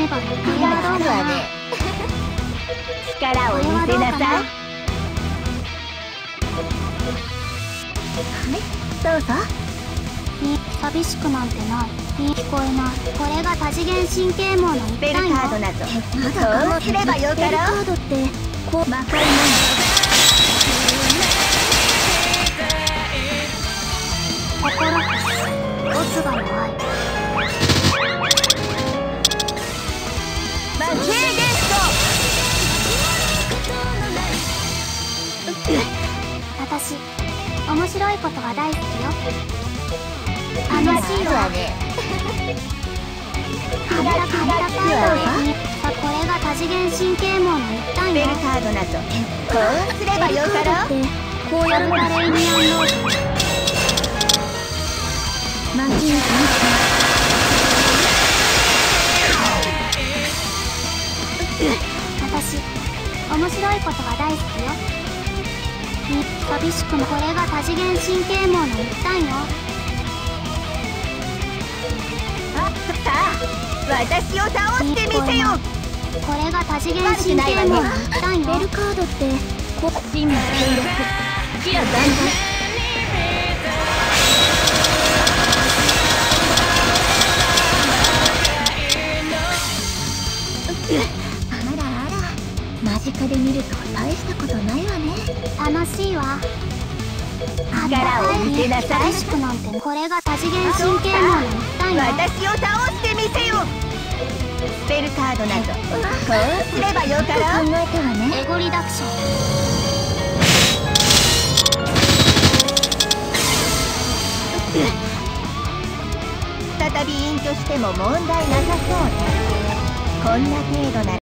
めばこれはどうかな。 力を見せなさい。はい、どうぞ。 寂しくなんてない。聞こえない。これが多次元神経網の一ベルカ体ードなどどうすればよかろう。 ベルカードってこう魔界の心こそオツガの愛。 魔系ゲスト。 私面白いことが大好きよ。楽しいわね。カラカラカードにこれが多次元神経網の一体ベルよ。 カードなどこうすればよかろう。 こうやるカレイニアンロード。マギン私面白いことが大好きよ。寂しくもこれが多次元神経網の一体よ。 さあ私を倒してみせよ。 これが多次元神経網の一体よ。 ベルカードって真の計略視野万端。あらあら、間近で見ると大したことないわね。 楽しいわ。 力を見せなさい。 寂しくなんてこれが多次元神経網の一体よ。 私を倒してみせよ。ベルカードなどこうすればよかろう。考えたわね。 エゴリダクション。 再び隠居しても問題なさそうね。こんな程度なら